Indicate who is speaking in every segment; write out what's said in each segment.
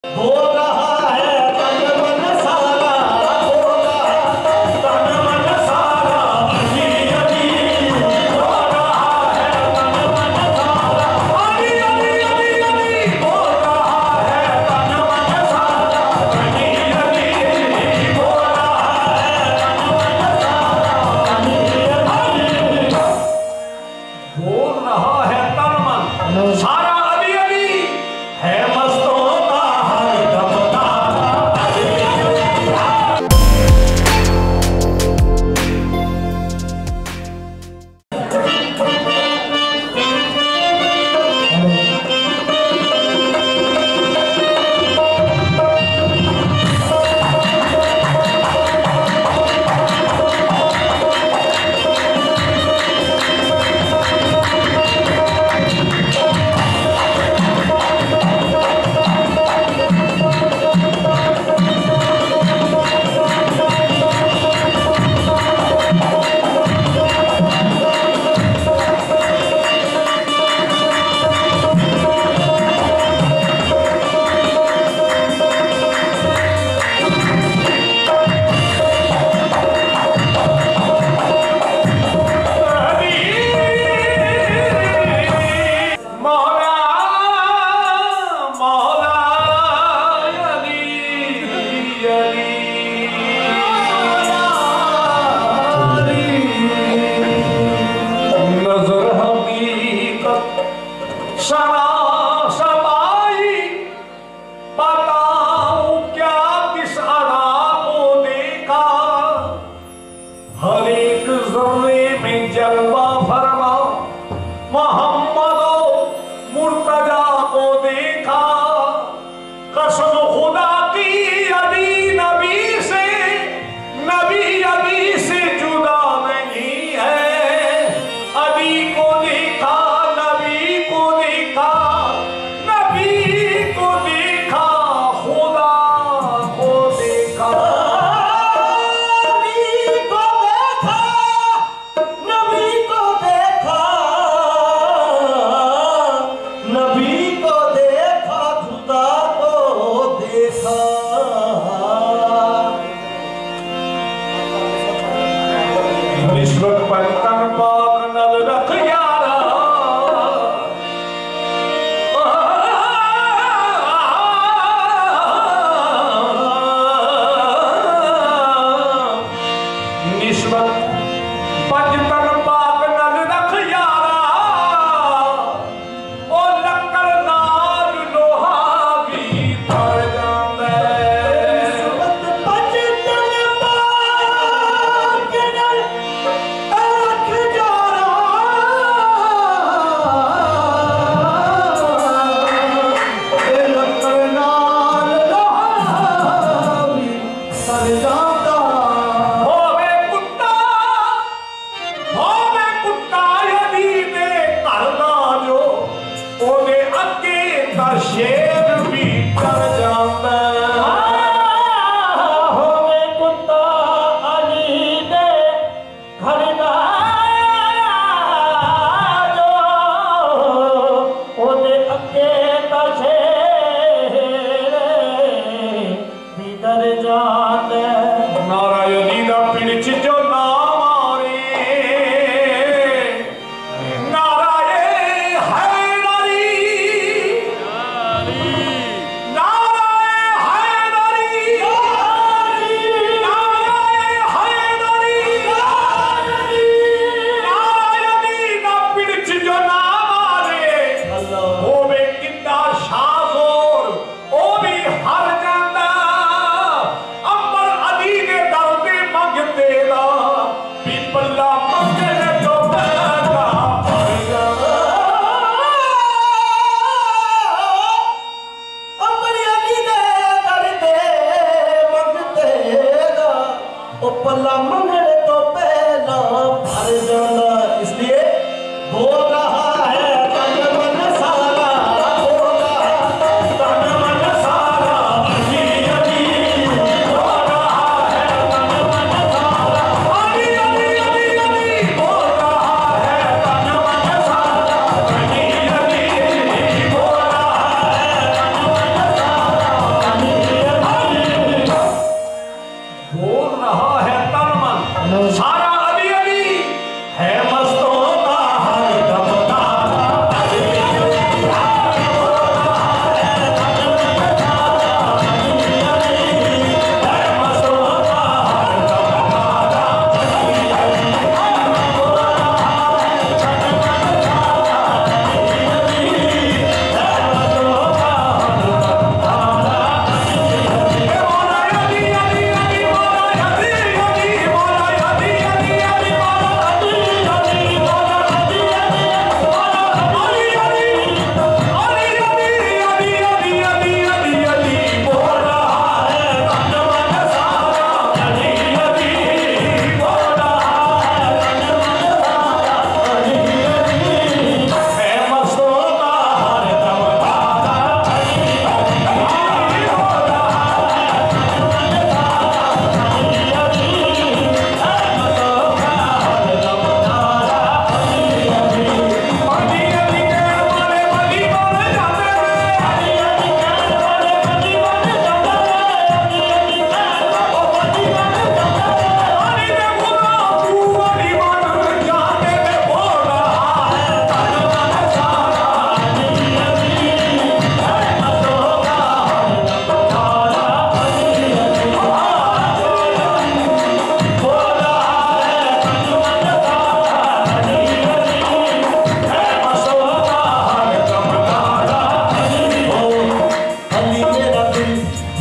Speaker 1: बोल रहा है तन मन सारा, बोल रहा तन मन सारा, अभी अभी बोल रहा है तन मन सारा, अभी अभी अभी अभी बोल रहा है तन मन सारा, अभी अभी बोल रहा है तन मन सारा, अभी अभी बोल रहा है तन मन सारा, अभी अभी है मस्तों का हर दम तारा, अभी अभी। Sara समाई बताऊं क्या किस अदा को देखा, हर एक ज़र्रे में जलवा फरमा मोहम्मदो मुर्तजा को देखा, कसम खुदा की अभी नबी से जुदा नहीं है, अभी को देखा नबी को देखा, नबी को देखा खुदा को देखा, नबी को देखा, नबी को देखा, नबी को देखा खुदा को देखा। निस्बत पर तन पाक नल रख यारा, निस्बत पंज तन पाक नल रख यारा, ओ लक्कड़ नाल लोहा भी तर जांदा है। निस्बत पंज तन पाक नल रख यारा, ए लक्कड़ नाल लोहा भी तर जांदा। होवे कुत्ता यदि दे करदा जो, ओदे अगे दा शेर भी कर जांदा। होवे कुत्ता अली दे करदा जो, ओदे अगे दा शेर भी कर जांदा। नारा यदि दा पिंड जो ना मारे, नाराए हैदरी, नाराए हैदरी, नाराए हैदरी, नारायणी ना पिंड जो ना मारे, होवे कितना शाज़ोर ओ भी हर जांदा, अंबर अली दे दर्दे मंगते दा पीपला मंगने तो पैदा भर जांदा। अंबर अली दे दर्दे मंगते दा ओ पल्ला मंगने तो पहला भर जांदा। इसलिए बोल रहा है तन मन सारा, बोल रहा तन मन सारा, अभी अभी बोल रहा है तन मन सारा, अभी अभी अभी अभी बोल रहा है तन मन सारा, अभी अभी बोल रहा है तन मन सारा,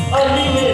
Speaker 1: अली